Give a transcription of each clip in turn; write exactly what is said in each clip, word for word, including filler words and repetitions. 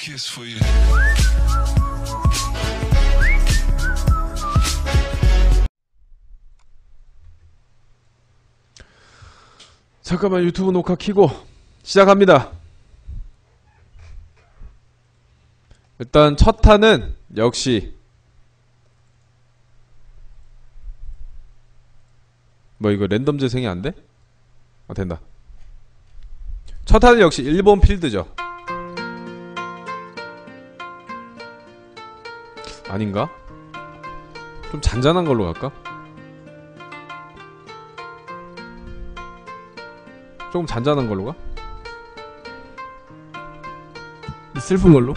kiss for you. 잠깐만 유튜브 녹화 켜고 시작합니다. 일단 첫 탄은 역시 뭐 이거 랜덤 재생이 안 돼? 아 된다. 첫 탄은 역시 일본 필드죠. 아닌가? 좀 잔잔한 걸로 갈까? 조금 잔잔한 걸로 가? 슬픈 걸로?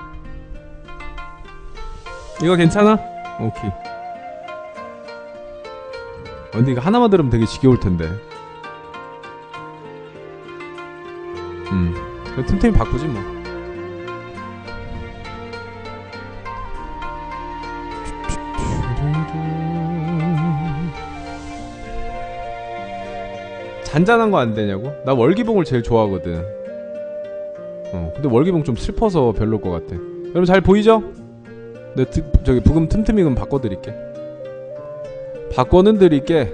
이거 괜찮아? 오케이. 아, 근데 이거 하나만 들으면 되게 지겨울 텐데. 음. 그냥 틈틈이 바꾸지 뭐. 잔잔한 거 안 되냐고? 나 월기봉을 제일 좋아하거든. 어, 근데 월기봉 좀 슬퍼서 별로일 것 같아. 여러분 잘 보이죠? 네, 드, 저기 부금 틈틈이 좀 바꿔드릴게. 바꿔는 드릴게.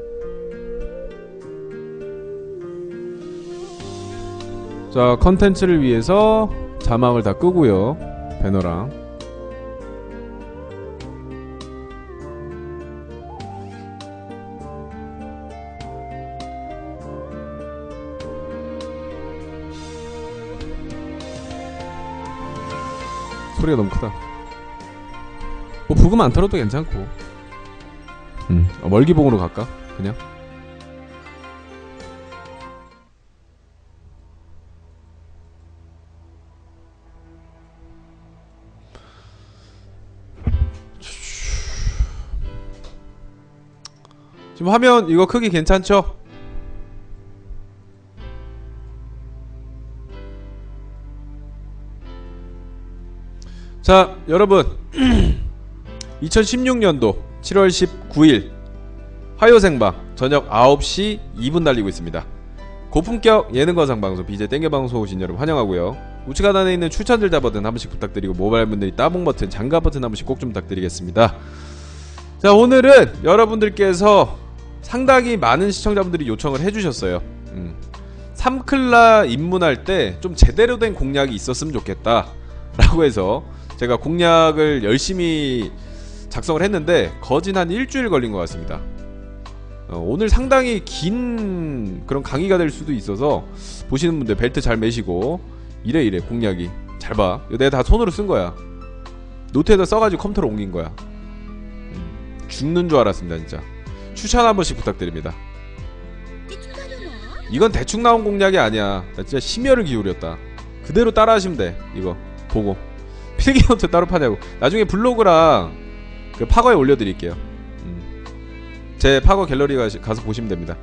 자, 컨텐츠를 위해서 자막을 다 끄고요. 배너랑. 소리가 너무 크다. 뭐 부금 안 틀어도 괜찮고. 음, 어, 멀기봉으로 갈까? 그냥. 지금 화면 이거 크기 괜찮죠? 자, 여러분 이천십육 년도 칠월 십구일 화요 생방 저녁 아홉 시 이 분 달리고 있습니다. 고품격 예능거상 방송 비제이 땡겨방송 오신 여러분 환영하고요. 우측 하단에 있는 추천 들다 버튼 한 번씩 부탁드리고 모바일 분들이 따봉 버튼, 장갑 버튼 한 번씩 꼭 좀 부탁드리겠습니다. 자, 오늘은 여러분들께서 상당히 많은 시청자분들이 요청을 해주셨어요. 음. 삼클라 입문할 때 좀 제대로 된 공략이 있었으면 좋겠다 라고 해서 제가 공략을 열심히 작성을 했는데 거진 한 일주일 걸린 것 같습니다. 어, 오늘 상당히 긴 그런 강의가 될 수도 있어서 보시는 분들 벨트 잘 매시고 이래 이래 공략이 잘 봐. 이거 내가 다 손으로 쓴 거야. 노트에다 써가지고 컴퓨터로 옮긴 거야. 음, 죽는 줄 알았습니다 진짜. 추천 한 번씩 부탁드립니다. 이건 대충 나온 공략이 아니야. 나 진짜 심혈을 기울였다. 그대로 따라 하시면 돼. 이거 보고 필기노트 따로 파냐고. 나중에 블로그랑 그 파거에 올려드릴게요. 음. 제 파거 갤러리 가시, 가서 보시면 됩니다.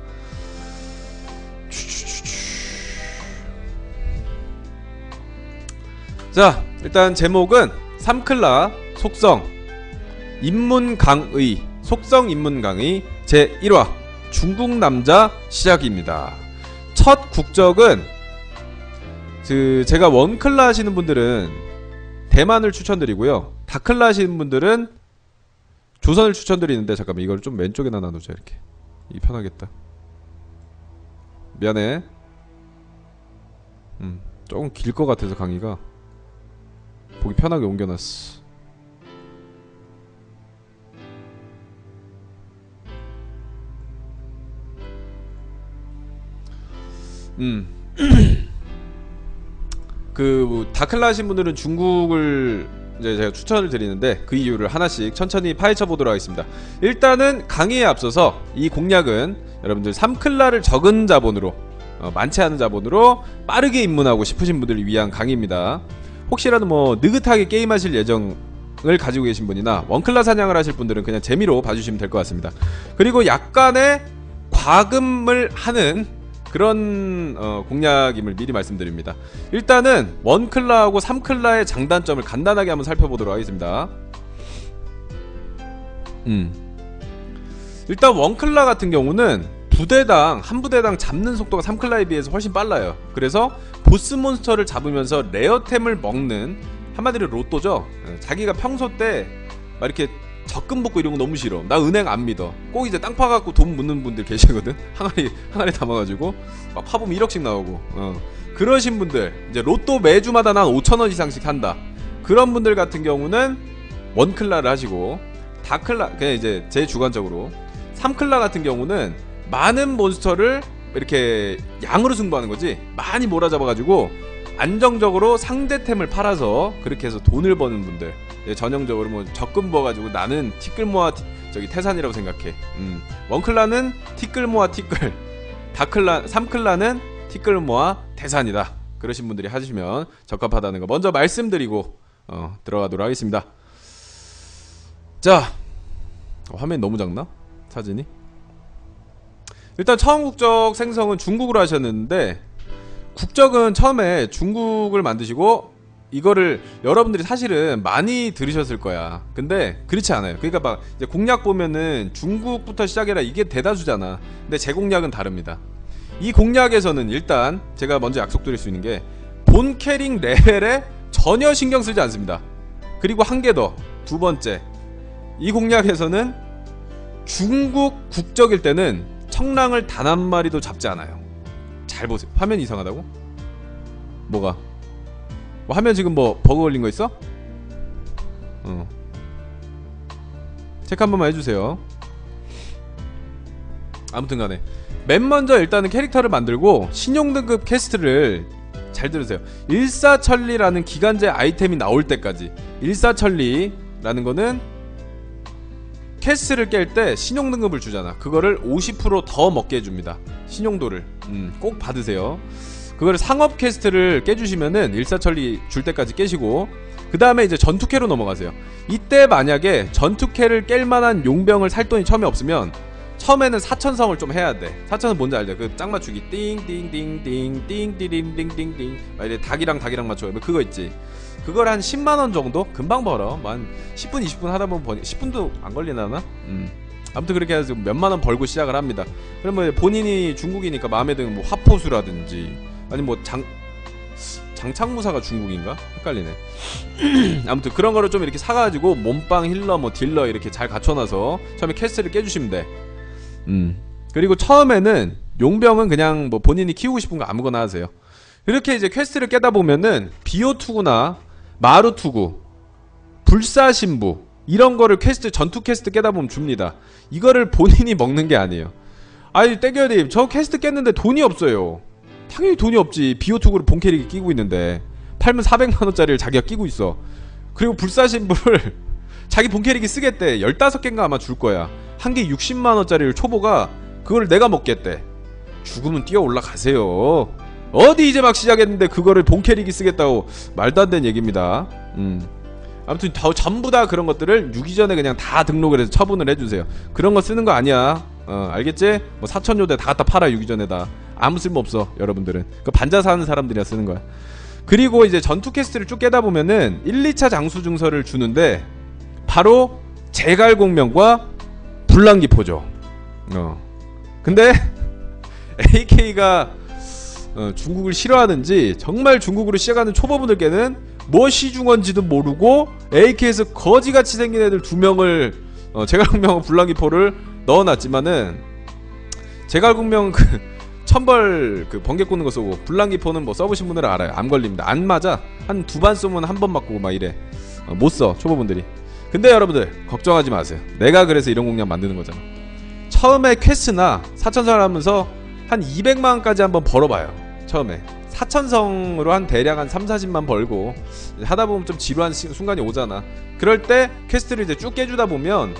자, 일단 제목은 삼클라 속성 입문 강의 속성 입문 강의 제일 화 중국 남자 시작입니다. 첫 국적은 그 제가 원클라 하시는 분들은 대만을 추천드리고요. 다클라 하시는 분들은 조선을 추천드리는데 잠깐만 이걸 좀 왼쪽에다 놔놓자. 이렇게 이게 편하겠다. 미안해. 음, 조금 길 것 같아서 강의가 보기 편하게 옮겨놨어. 음. 그 다클라 하신 분들은 중국을 이제 제가 추천을 드리는데 그 이유를 하나씩 천천히 파헤쳐 보도록 하겠습니다. 일단은 강의에 앞서서 이 공략은 여러분들 삼클라를 적은 자본으로 어, 많지 않은 자본으로 빠르게 입문하고 싶으신 분들을 위한 강의입니다. 혹시라도 뭐 느긋하게 게임하실 예정을 가지고 계신 분이나 원클라 사냥을 하실 분들은 그냥 재미로 봐주시면 될 것 같습니다. 그리고 약간의 과금을 하는 그런 어, 공략임을 미리 말씀드립니다. 일단은 원클라하고 삼클라의 장단점을 간단하게 한번 살펴보도록 하겠습니다. 음. 일단 원클라 같은 경우는 부대당 한 부대당 잡는 속도가 삼클라에 비해서 훨씬 빨라요. 그래서 보스 몬스터를 잡으면서 레어템을 먹는, 한마디로 로또죠. 자기가 평소 때 막 이렇게 적금 복구 이런 거 너무 싫어. 나 은행 안 믿어. 꼭 이제 땅 파갖고 돈 묻는 분들 계시거든. 항아리 항아리 담아가지고 막 파보면 일억씩 나오고. 어. 그러신 분들, 이제 로또 매주마다 난 오천 원 이상씩 한다. 그런 분들 같은 경우는 원클라를 하시고, 다클라, 그냥 이제 제 주관적으로 삼클라 같은 경우는 많은 몬스터를 이렇게 양으로 승부하는 거지, 많이 몰아잡아가지고 안정적으로 상대템을 팔아서 그렇게 해서 돈을 버는 분들, 예, 전형적으로 뭐 적금 부어가지고 나는 티끌 모아 티, 저기 태산이라고 생각해. 음. 원클라는 티끌 모아 티끌, 다클라, 삼클라는 티끌 모아 태산이다. 그러신 분들이 하시면 적합하다는 거 먼저 말씀드리고 어, 들어가도록 하겠습니다. 자, 어, 화면이 너무 작나? 사진이? 일단 처음 국적 생성은 중국으로 하셨는데, 국적은 처음에 중국을 만드시고 이거를 여러분들이 사실은 많이 들으셨을 거야. 근데 그렇지 않아요. 그러니까 막 이제 공략 보면은 중국부터 시작해라 이게 대다수잖아. 근데 제 공략은 다릅니다. 이 공략에서는 일단 제가 먼저 약속드릴 수 있는 게, 본 캐릭 레벨에 전혀 신경 쓰지 않습니다. 그리고 한 개 더, 두 번째, 이 공략에서는 중국 국적일 때는 청랑을 단 한 마리도 잡지 않아요. 잘 보세요. 화면이 이상하다고? 뭐가? 뭐 화면 지금 뭐 버그 걸린 거 있어? 어. 체크 한 번만 해주세요. 아무튼 간에 맨 먼저 일단은 캐릭터를 만들고 신용등급 퀘스트를 잘 들으세요. 일사천리라는 기간제 아이템이 나올 때까지. 일사천리라는 거는 퀘스트를 깰 때 신용등급을 주잖아. 그거를 오십 퍼센트 더 먹게 해줍니다. 신용도를. 음, 꼭 받으세요. 그거를 상업 퀘스트를 깨주시면은 일사천리 줄 때까지 깨시고, 그 다음에 이제 전투캐로 넘어가세요. 이때 만약에 전투캐를 깰 만한 용병을 살 돈이 처음에 없으면 처음에는 사천성을 좀 해야 돼. 사천성 뭔지 알죠? 그 짝 맞추기 띵띵띵띵 띵띠링띵띵띵 막 이래 닭이랑 닭이랑 맞춰. 그거 있지. 그걸 한 십만 원 정도 금방 벌어. 뭐 한 십 분 이십 분 하다 보면 버니, 십 분도 안 걸리나? 음. 아무튼 그렇게 해서 몇만 원 벌고 시작을 합니다. 그러면 본인이 중국이니까 마음에 드는 뭐 화포수라든지, 아니 뭐 장 장창무사가 중국인가? 헷갈리네. 아무튼 그런 거를 좀 이렇게 사가지고 몸빵 힐러 뭐 딜러 이렇게 잘 갖춰놔서 처음에 퀘스트를 깨주시면 돼. 음. 그리고 처음에는 용병은 그냥 뭐 본인이 키우고 싶은 거 아무거나 하세요. 이렇게 이제 퀘스트를 깨다 보면은 비오투구나 마루투구, 불사신부 이런 거를 퀘스트, 전투 퀘스트 깨다 보면 줍니다. 이거를 본인이 먹는 게 아니에요. 아니 땡겨님 저 퀘스트 깼는데 돈이 없어요. 당연히 돈이 없지. 비오투구를 본캐릭이 끼고 있는데 팔면 사백만 원짜리를 자기가 끼고 있어. 그리고 불사신부를 자기 본캐릭이 쓰겠대. 열다섯 개인가 아마 줄 거야. 한 개 육십만 원짜리를 초보가 그걸 내가 먹겠대. 죽으면 뛰어 올라가세요. 어디 이제 막 시작했는데 그거를 본캐릭이 쓰겠다고. 말도 안 되는 얘기입니다. 음. 아무튼 다, 전부 다 그런 것들을 유기 전에 그냥 다 등록을 해서 처분을 해주세요. 그런 거 쓰는 거 아니야. 어, 알겠지? 뭐 사천요대 다 갖다 팔아. 유기 전에다. 아무 쓸모 없어. 여러분들은 그 반자 사는 사람들이야 쓰는 거야. 그리고 이제 전투 퀘스트를 쭉 깨다 보면은 일, 이차 장수 증서를 주는데 바로 제갈공명과 불랑기포죠. 어. 근데 에이케이가 어, 중국을 싫어하는지 정말 중국으로 시작하는 초보분들께는 무엇이 중원지도 모르고 에이케이에서 거지같이 생긴 애들 두 명을 어, 제갈공명과 불랑기포를 넣어놨지만은, 제갈공명 그 천벌 그 번개 꽂는 거 쏘고, 불랑기포는 뭐 써보신 분들은 알아요. 암 걸립니다. 안 맞아. 한 두 반 쏘면 한 번 맞고 막 이래. 어, 못 써 초보분들이. 근데 여러분들 걱정하지 마세요. 내가 그래서 이런 공략 만드는 거잖아. 처음에 퀘스트나 사천성을 하면서 한 이백만 원까지 한번 벌어봐요. 처음에 사천성으로 한 대략 한 삼, 사십만 벌고 하다보면 좀 지루한 시, 순간이 오잖아. 그럴 때 퀘스트를 이제 쭉 깨주다 보면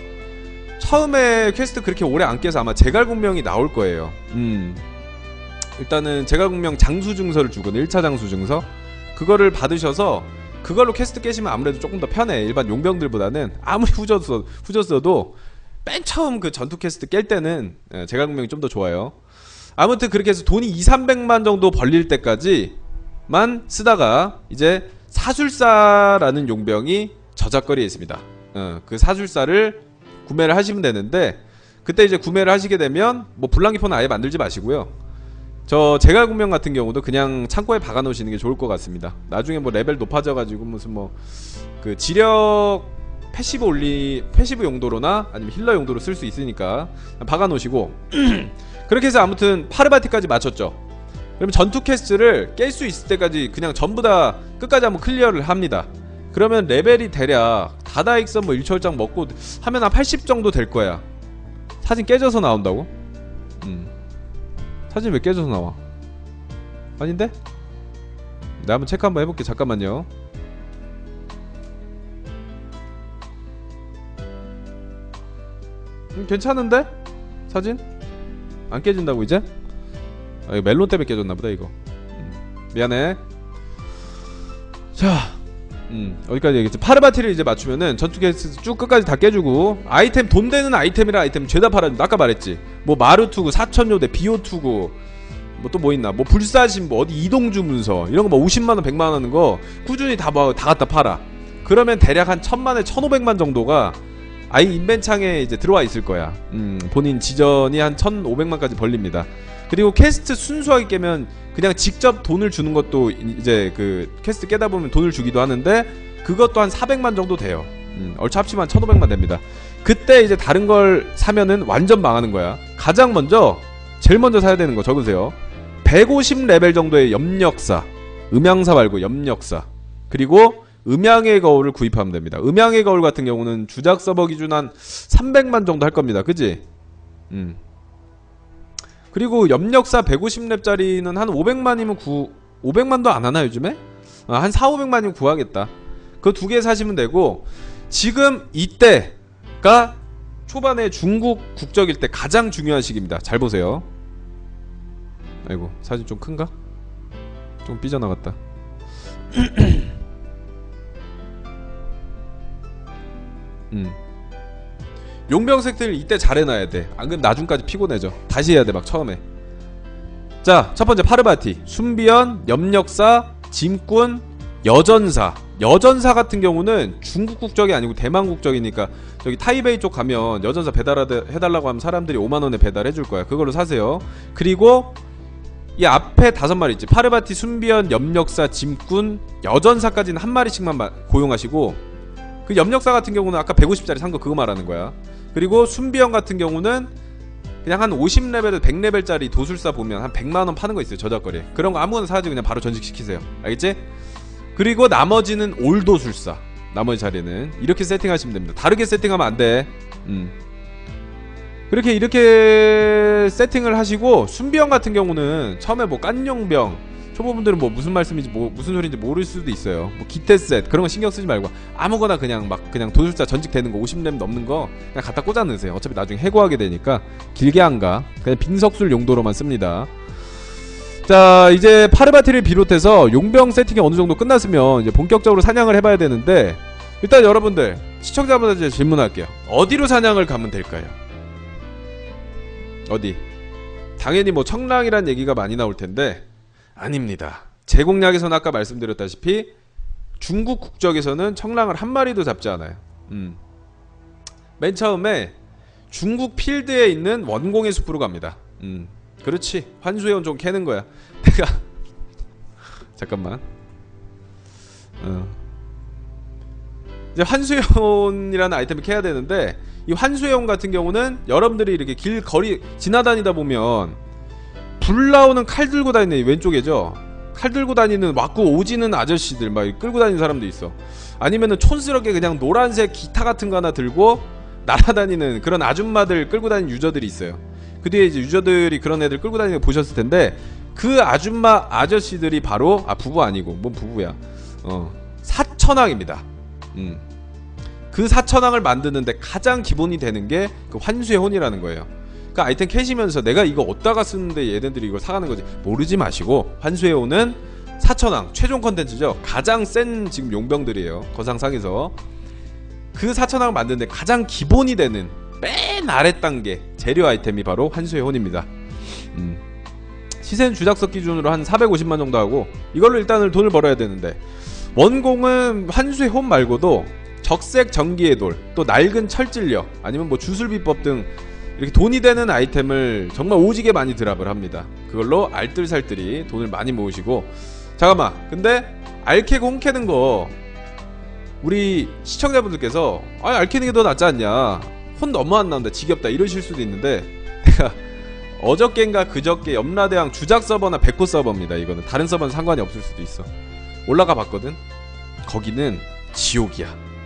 처음에 퀘스트 그렇게 오래 안 깨서 아마 제갈공명이 나올 거예요. 음. 일단은 제갈공명 장수증서를 주거든. 일 차 장수증서 그거를 받으셔서 그걸로 퀘스트 깨시면 아무래도 조금 더 편해. 일반 용병들보다는. 아무리 후졌어, 후졌어도 맨 처음 그 전투 퀘스트 깰 때는 제갈공명이 좀 더 좋아요. 아무튼 그렇게 해서 돈이 이삼백만 정도 벌릴 때까지만 쓰다가 이제 사술사라는 용병이 저작거리에 있습니다. 어, 그 사술사를 구매를 하시면 되는데, 그때 이제 구매를 하시게 되면 뭐 불랑기포는 아예 만들지 마시고요. 저 제갈공명 같은 경우도 그냥 창고에 박아 놓으시는 게 좋을 것 같습니다. 나중에 뭐 레벨 높아져 가지고 무슨 뭐 그 지력 패시브 올리 패시브 용도로나 아니면 힐러 용도로 쓸 수 있으니까 박아 놓으시고 그렇게 해서 아무튼 파르바티까지 맞췄죠. 그러면 전투 퀘스트를 깰 수 있을 때까지 그냥 전부 다 끝까지 한번 클리어를 합니다. 그러면 레벨이 대략 다다익선 뭐 일철장 먹고 하면 한 팔십 정도 될 거야. 사진 깨져서 나온다고? 음. 사진 왜 깨져서 나와? 아닌데? 내가 한번 체크 한번 해볼게. 잠깐만요. 음, 괜찮은데? 사진? 안 깨진다고 이제? 아, 이거 멜론 때문에 깨졌나보다 이거. 음, 미안해. 자, 음, 어디까지 얘기했지? 파르바티를 이제 맞추면은 전투 퀘스트 쭉 끝까지 다 깨주고 아이템 돈 되는 아이템이라 아이템 죄다 팔아준다. 아까 말했지. 뭐 마루투구, 사천요대, 비오투구, 뭐 또 뭐 있나? 뭐 불사신, 뭐 어디 이동주 문서 이런 거 뭐 오십만 원, 백만 원 하는 거 꾸준히 다 뭐 다 갖다 팔아. 그러면 대략 한 천만에 천오백만 정도가 아이 인벤창에 이제 들어와 있을 거야. 음, 본인 지전이 한 천오백만까지 벌립니다. 그리고 퀘스트 순수하게 깨면 그냥 직접 돈을 주는 것도 이제 그 퀘스트 깨다 보면 돈을 주기도 하는데 그것도 한 사백만 정도 돼요. 음, 얼추 합치면 한 천오백만 됩니다. 그때 이제 다른 걸 사면은 완전 망하는 거야. 가장 먼저 제일 먼저 사야 되는 거 적으세요. 백오십 레벨 정도의 염력사, 음양사 말고 염력사, 그리고 음양의 거울을 구입하면 됩니다. 음양의 거울 같은 경우는 주작 서버 기준 한 삼백만 정도 할 겁니다. 그지? 음. 그리고 염력사 백오십 렙짜리는 한 오백만이면 구, 오백만도 안 하나 요즘에? 아, 한 사오백만이면 구하겠다. 그 두 개 사시면 되고, 지금 이때가 초반에 중국 국적일 때 가장 중요한 시기입니다. 잘 보세요. 아이고, 사진 좀 큰가? 좀 삐져나갔다. 음. 용병색들 이때 잘 해놔야 돼. 안 그러면 나중까지 피곤해져. 다시 해야 돼 막 처음에. 자, 첫 번째 파르바티, 순비연, 염력사, 짐꾼, 여전사. 여전사 같은 경우는 중국 국적이 아니고 대만 국적이니까 저기 타이베이 쪽 가면 여전사 배달해달라고 하면 사람들이 오만 원에 배달해줄 거야. 그걸로 사세요. 그리고 이 앞에 다섯 마리 있지. 파르바티, 순비연, 염력사, 짐꾼, 여전사까지는 한 마리씩만 고용하시고, 그 염력사 같은 경우는 아까 백오십짜리 산 거 그거 말하는 거야. 그리고 순비연 같은 경우는 그냥 한 오십 레벨에서 백 레벨짜리 도술사 보면 한 백만 원 파는 거 있어요. 저작거리. 그런 거 아무거나 사가지고 그냥 바로 전직시키세요. 알겠지? 그리고 나머지는 올도술사. 나머지 자리는 이렇게 세팅하시면 됩니다. 다르게 세팅하면 안 돼. 음. 그렇게 이렇게 세팅을 하시고, 순비연 같은 경우는 처음에 뭐 깐용병, 초보분들은 뭐 무슨 말씀인지 뭐 무슨 소리인지 모를 수도 있어요. 뭐 기태셋 그런 거 신경 쓰지 말고 아무거나 그냥 막 그냥 도술사 전직 되는 거 오십 렙 넘는 거 그냥 갖다 꽂아 넣으세요. 어차피 나중에 해고하게 되니까 길게 안 가. 그냥 빈석술 용도로만 씁니다. 자, 이제 파르바티를 비롯해서 용병 세팅이 어느 정도 끝났으면 이제 본격적으로 사냥을 해봐야 되는데, 일단 여러분들 시청자분들한테 질문할게요. 어디로 사냥을 가면 될까요? 어디? 당연히 뭐 청랑이란 얘기가 많이 나올 텐데 아닙니다. 제공략에서는 아까 말씀드렸다시피 중국 국적에서는 청랑을 한 마리도 잡지 않아요. 음. 맨 처음에 중국 필드에 있는 원공의 숲으로 갑니다. 음. 그렇지. 환수해온 좀 캐는 거야. 내가 잠깐만. 어. 이제 환수해온이라는 아이템을 캐야 되는데, 이 환수해온 같은 경우는 여러분들이 이렇게 길 거리 지나다니다 보면 불 나오는 칼 들고 다니는, 왼쪽에죠. 칼 들고 다니는 왁구 오지는 아저씨들 막 끌고 다니는 사람도 있어. 아니면은 촌스럽게 그냥 노란색 기타 같은 거 하나 들고 날아다니는 그런 아줌마들 끌고 다니는 유저들이 있어요. 그 뒤에 이제 유저들이 그런 애들 끌고 다니는 거 보셨을 텐데, 그 아줌마 아저씨들이 바로, 아 부부 아니고 뭔 부부야, 어 사천왕입니다. 음. 그 사천왕을 만드는데 가장 기본이 되는 게 그 환수의 혼이라는 거예요. 그 아이템 캐시면서 내가 이거 어디다가 쓰는데 얘네들이 이걸 사가는 거지 모르지 마시고, 환수의 혼은 사천왕 최종 컨텐츠죠. 가장 센 지금 용병들이에요. 거상상에서. 그 사천왕을 만드는데 가장 기본이 되는 맨 아래 단계 재료 아이템이 바로 환수의 혼입니다. 음. 시세는 주작석 기준으로 한 사백오십만 정도 하고, 이걸로 일단은 돈을 벌어야 되는데, 원공은 환수의 혼 말고도 적색 전기의 돌, 또 낡은 철질력, 아니면 뭐 주술비법 등 이렇게 돈이 되는 아이템을 정말 오지게 많이 드랍을 합니다. 그걸로 알뜰살뜰히 돈을 많이 모으시고. 잠깐만, 근데 알캐고 홈캐는 거 우리 시청자분들께서 아 알캐는 게 더 낫지 않냐, 혼 너무 안 나온다, 지겹다 이러실 수도 있는데, 내가 어저께인가 그저께 염라대왕 주작 서버나 백호 서버입니다. 이거는 다른 서버는 상관이 없을 수도 있어. 올라가 봤거든. 거기는 지옥이야.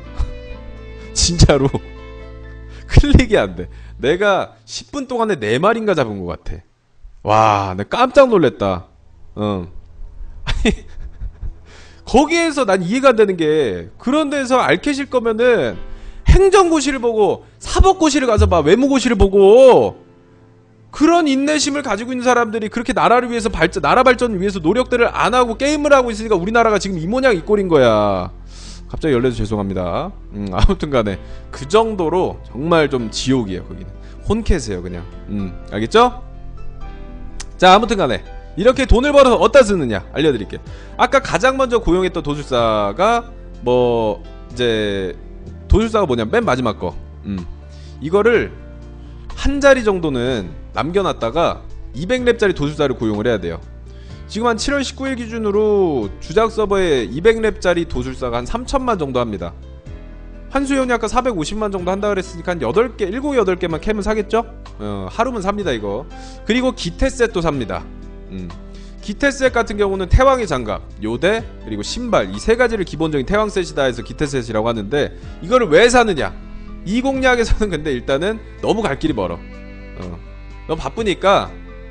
진짜로 클릭이 안 돼. 내가 십 분 동안에 네 마리인가 잡은 것 같아. 와, 나 깜짝 놀랬다. 응. 아니, 거기에서 난 이해가 안 되는 게, 그런 데서 알캐실 거면은 행정고시를 보고 사법고시를 가서 봐, 외무고시를 보고. 그런 인내심을 가지고 있는 사람들이 그렇게 나라를 위해서 발전, 나라 발전을 위해서 노력들을 안 하고 게임을 하고 있으니까 우리나라가 지금 이 모양 이 꼴인 거야. 갑자기 열려서 죄송합니다. 음, 아무튼 간에 그 정도로 정말 좀 지옥이에요. 거기는 혼캐세요 그냥. 음, 알겠죠? 자, 아무튼 간에 이렇게 돈을 벌어서 어디다 쓰느냐 알려드릴게요. 아까 가장 먼저 고용했던 도술사가 뭐 이제 도술사가 뭐냐면 맨 마지막 거, 음, 이거를 한 자리 정도는 남겨놨다가 이백 렙짜리 도술사를 고용을 해야 돼요. 지금 한 칠월 십구일 기준으로 주작 서버에 이백 렙짜리 도술사가 한 삼천만 정도 합니다. 환수용이 아까 사백오십만 정도 한다 그랬으니까 한 여덟 개, 일곱, 여덟 개만 캐면 사겠죠? 어, 하루면 삽니다 이거. 그리고 기태셋도 삽니다. 음. 기태셋 같은 경우는 태왕의 장갑, 요대, 그리고 신발, 이 세 가지를 기본적인 태왕셋이다 해서 기태셋이라고 하는데, 이거를 왜 사느냐? 이 공략에서는 근데 일단은 너무 갈 길이 멀어. 어. 너무 바쁘니까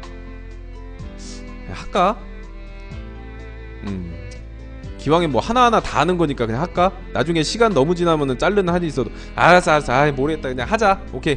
그냥 할까? 음. 기왕에 뭐 하나하나 다 하는 거니까 그냥 할까? 나중에 시간 너무 지나면은 자르는 한이 있어도 알았어 알았어, 아이 모르겠다, 그냥 하자. 오케이.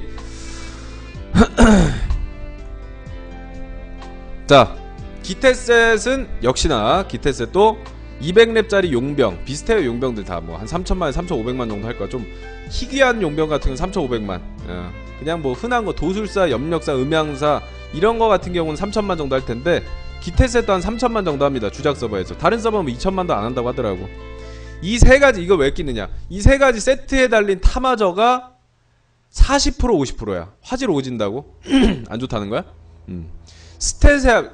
자, 기태셋은 역시나 기태셋도 이백 렙짜리 용병 비슷해요. 용병들 다 뭐 한 삼천만, 삼천오백만 정도 할 거야. 좀 희귀한 용병 같은 건 삼천오백만. 어. 그냥 뭐 흔한 거 도술사, 염력사, 음향사 이런 거 같은 경우는 삼천만 정도 할 텐데, 기태셋도 한 삼천만 정도 합니다. 주작 서버에서. 다른 서버는 뭐 이천만도 안 한다고 하더라고. 이 세 가지, 이거 왜 끼느냐? 이 세 가지 세트에 달린 타마저가 사십 퍼센트 오십 퍼센트야. 화질 오진다고? 안 좋다는 거야? 음. 스탯에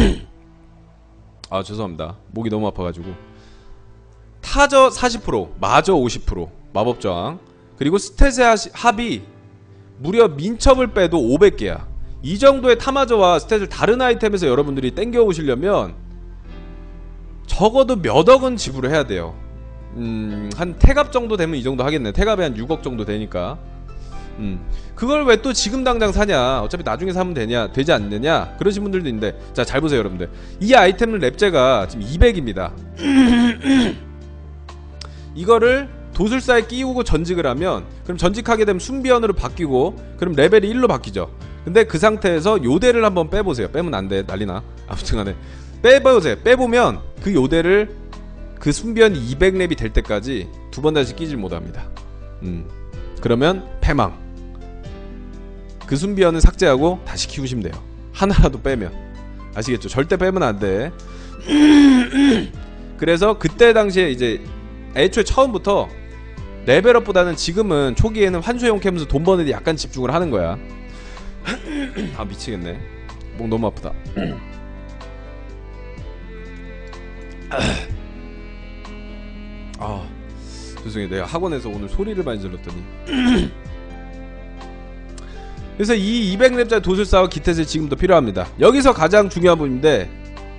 아 죄송합니다. 목이 너무 아파가지고. 타저 사십 퍼센트, 마저 오십 퍼센트, 마법저항, 그리고 스탯의 합이 무려 민첩을 빼도 오백 개야. 이 정도의 타마저와 스탯을 다른 아이템에서 여러분들이 땡겨 오시려면 적어도 몇 억은 지불을 해야 돼요. 음, 한 태갑 정도 되면 이 정도 하겠네. 태갑에 한 육억 정도 되니까. 음, 그걸 왜 또 지금 당장 사냐? 어차피 나중에 사면 되냐, 되지 않느냐? 그러신 분들도 있는데, 자, 잘 보세요, 여러분들. 이 아이템은 렙제가 지금 이백입니다. 이거를 도술사에 끼우고 전직을 하면, 그럼 전직하게 되면 순비언으로 바뀌고, 그럼 레벨이 일로 바뀌죠. 근데 그 상태에서 요대를 한번 빼보세요. 빼면 안 돼, 난리나. 아무튼 간에 빼보세요. 빼보면 그 요대를, 그 순비언이 이백 렙이 될 때까지 두 번 다시 끼질 못합니다. 음, 그러면 패망. 그 순비언은 삭제하고 다시 키우시면 돼요. 하나라도 빼면. 아시겠죠? 절대 빼면 안 돼. 그래서 그때 당시에 이제 애초에 처음부터 레벨업보다는 지금은 초기에는 환수용 캠에서 돈 버는 데 약간 집중을 하는 거야. 아 미치겠네. 목 너무 아프다. 아 죄송해요. 내가 학원에서 오늘 소리를 많이 질렀더니. 그래서 이 이백 렙짜리 도술사와 기태셋이 지금도 필요합니다. 여기서 가장 중요한 부분인데,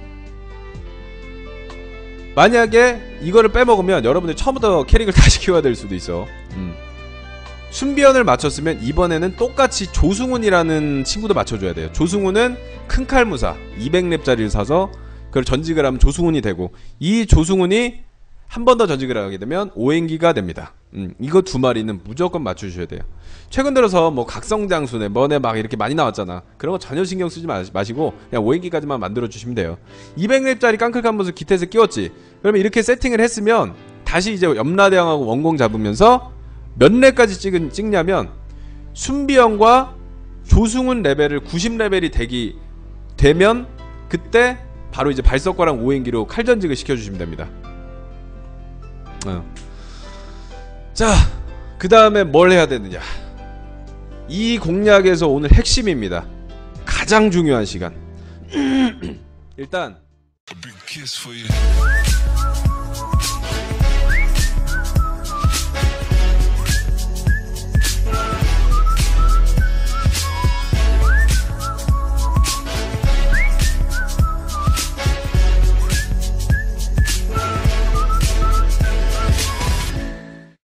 만약에 이거를 빼먹으면 여러분들 처음부터 캐릭을 다시 키워야 될 수도 있어. 음. 순비언을 맞췄으면 이번에는 똑같이 조승훈이라는 친구도 맞춰줘야 돼요. 조승훈은 큰 칼무사 이백 렙짜리를 사서 그걸 전직을 하면 조승훈이 되고, 이 조승훈이 한 번 더 전직을 하게 되면 오행기가 됩니다. 음, 이거 두 마리는 무조건 맞춰주셔야 돼요. 최근 들어서 뭐 각성장수네 뭐네 막 이렇게 많이 나왔잖아. 그런 거 전혀 신경 쓰지 마시고 그냥 오행기까지만 만들어주시면 돼요. 이백 렙짜리 깡클한 모습 기태에서 끼웠지. 그러면 이렇게 세팅을 했으면 다시 이제 염라대왕하고 원공 잡으면서 몇 렙까지 찍은, 찍냐면 순비영과 조승훈 레벨을 구십 레벨이 되기 되면 그때 바로 이제 발석과랑 오행기로 칼전직을 시켜주시면 됩니다. 어. 자, 그 다음에 뭘 해야 되느냐. 이 공략에서 오늘 핵심입니다. 가장 중요한 시간. 일단 A big kiss for you.